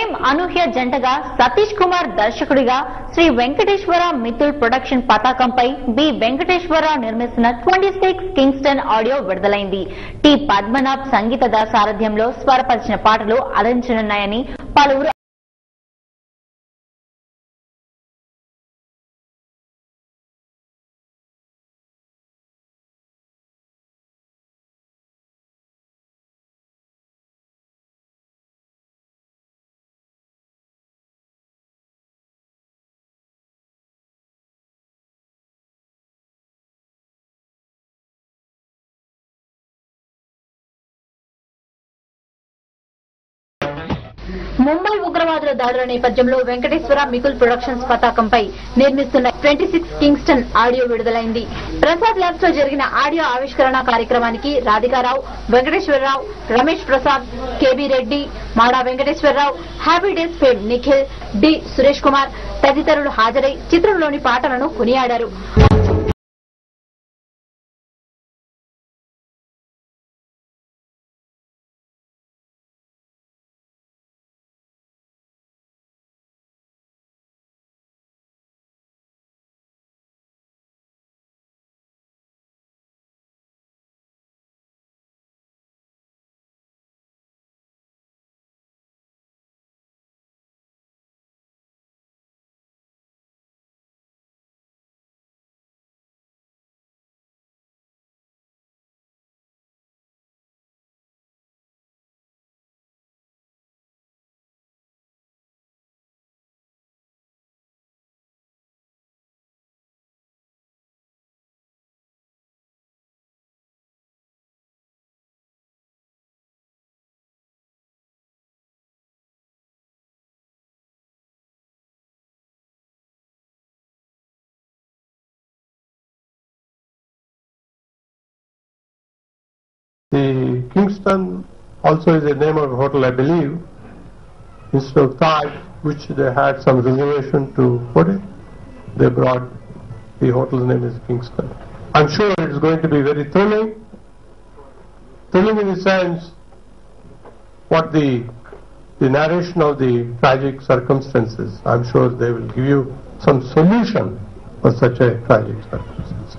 Fame అనూహ్య జంటగా సతీష్ కుమార్ దర్శకుడిగా Sri Venkateswara Mittul production పతాకంపై బి వెంకటేశ్వరరావు నిర్మిస్తున్న 26 కింగ్స్టన్ ఆడియో విడుదలైంది. టి పద్మనాభ్ సంగీత సారథ్యంలో స్వరపరిచిన పాటలు అలరించనున్నాయని పలువురు ముంబై ఉగ్రవాదుల దాడుల నేపథ్యంలో వెంకటేశ్వర మికుల్ ప్రొడక్షన్స్ పతాకంపై నిర్మిస్తున్న 26 కింగ్స్టన్ ఆడియో విడుదలైంది. ప్రసాద్ ల్యాబ్స్ లో జరిగిన ఆడియో ఆవిష్కరణ కార్యక్రమానికి Radhika Rao, Venkateswara Rao, Ramesh Prasad, KB Reddy, Mada Venkateswara Rao, happy days fame Nikhil, D Suresh Kumar తదితరులు హాజరై చిత్రంలోని పాటలను కొనియాడారు. The Kingston also is the name of a hotel, I believe. Instead of Taj, which they had some reservation to put it, they brought the hotel's name is Kingston. I'm sure it's going to be very thrilling. Thrilling in the sense what the narration of the tragic circumstances. I'm sure they will give you some solution for such a tragic circumstance.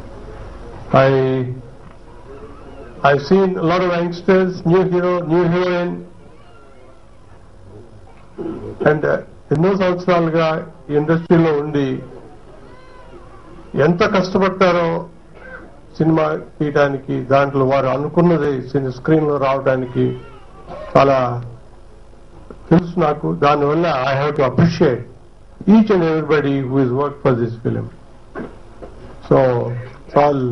I've seen a lot of youngsters, new hero, new heroine, and ఎన్నో సంవత్సరాలుగా ఇండస్ట్రీలో ఉండి ఎంత కష్టపడతారో cinema తీయడానికి, దాంట్లో వారు అనుకున్నది screen లో రావడానికి చాలా తెలుసు నాకు. దానివల్ల I have to appreciate each and everybody who is work for this film. So all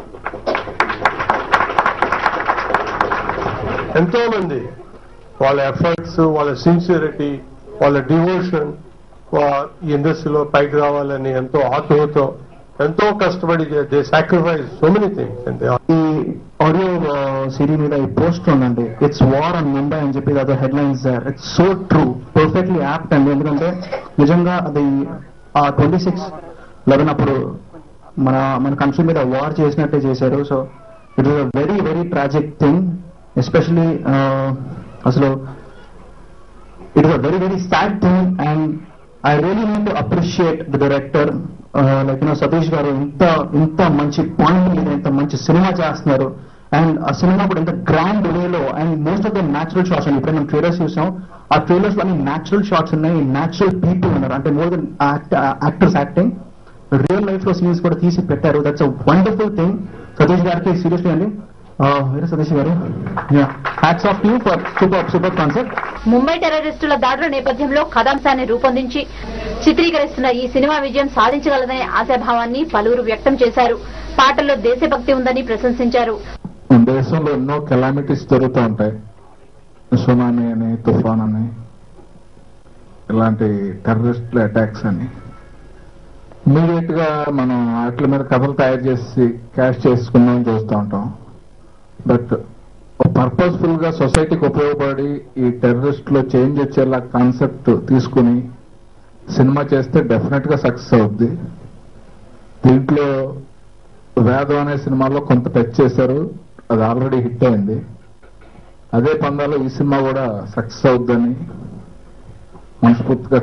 ఎంతో మంది వాళ్ళ ఎఫర్ట్స్, వాళ్ళ సిన్సియరిటీ, వాళ్ళ డివోషన్ ఈ ఇండస్ట్రీలో పైకి రావాలని ఎంతో ఆతురతో ఎంతో కష్టపడి they sacrifice so many things. ఈ ఆడియో సిడీ మీద ఈ పోస్ట్ ఉందండి, ఇట్స్ వార్ ఆన్ ముంబై అని చెప్పి అదే headlines. It's so true, perfectly apt అండి. ఎందుకంటే నిజంగా అది ఆ 26/11 అప్పుడు మన కంట్రీ మీద వార్ చేసినట్టే చేశారు. So it is a very very tragic thing. Especially అసలు it is a very very sad thing. And I really need to appreciate the director like Satish గారు. ఇంత మంచి పాయింట్ మీద ఇంత మంచి సినిమా చేస్తున్నారు. అండ్ ఆ సినిమా కూడా ఇంత గ్రాండ్ వేలో and most of the natural shots అండి. ఇప్పుడు మనం ట్రైలర్స్ చూసాం, ఆ ట్రైలర్స్ లో అన్ని న్యాచురల్ షాట్స్ ఉన్నాయి, న్యాచురల్ పీపుల్ ఉన్నారు. అంటే more than actors acting, real life లో సీన్స్ కూడా తీసి పెట్టారు. That's a wonderful thing. Satish గారికి సీరియస్లీ అండి, వేరే సతీష్ గారు, hats off you for super concept. Mumbai టెర్రరిస్టుల దాడుల నేపథ్యంలో కథాంశాన్ని రూపొందించి చిత్రీకరిస్తున్న ఈ సినిమా విజయం సాధించగలదనే ఆశాభావాన్ని పలువురు వ్యక్తం చేశారు. పాటల్లో దేశభక్తి ఉందని ప్రశంసించారు. దేశంలో ఎన్నో కెలామిటీస్ జరుగుతూ ఉంటాయి, సునామీ అని, తుఫాన్ అని, ఇలాంటి టెర్రరిస్టుల అటాక్స్ అని. ఇమీడియట్ గా మనం వాటి మీద కథలు తయారు చేసి క్యాష్ చేసుకుందాం చూస్తూ ఉంటాం. బట్ పర్పస్ఫుల్ గా సొసైటీకి ఉపయోగపడి ఈ టెర్రరిస్ట్ లో చేంజ్ వచ్చేలా కాన్సెప్ట్ తీసుకుని సినిమా చేస్తే డెఫినెట్ గా సక్సెస్ అవుద్ది. దీంట్లో వేదం అనే సినిమాలో కొంత టచ్ చేశారు, అది ఆల్రెడీ హిట్ అయింది. అదే పందాలో ఈ సినిమా కూడా సక్సెస్ అవుద్దని మనస్ఫూర్తిగా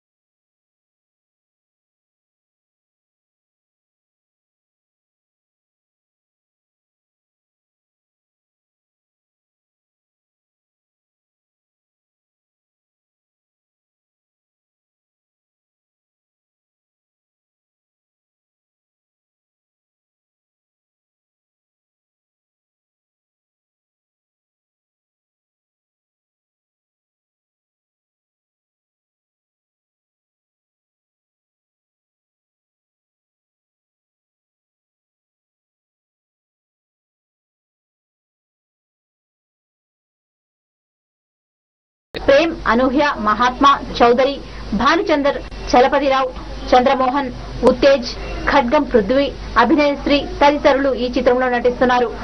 ప్రేమ్, అనూహ్య, మహాత్మా, చౌదరి, భానుచందర్, చలపతిరావు, చంద్రమోహన్, ఉత్తేజ్, ఖడ్గం పృథ్వీ, అభినయశ్రీ తదితరులు ఈ చిత్రంలో నటిస్తున్నారు.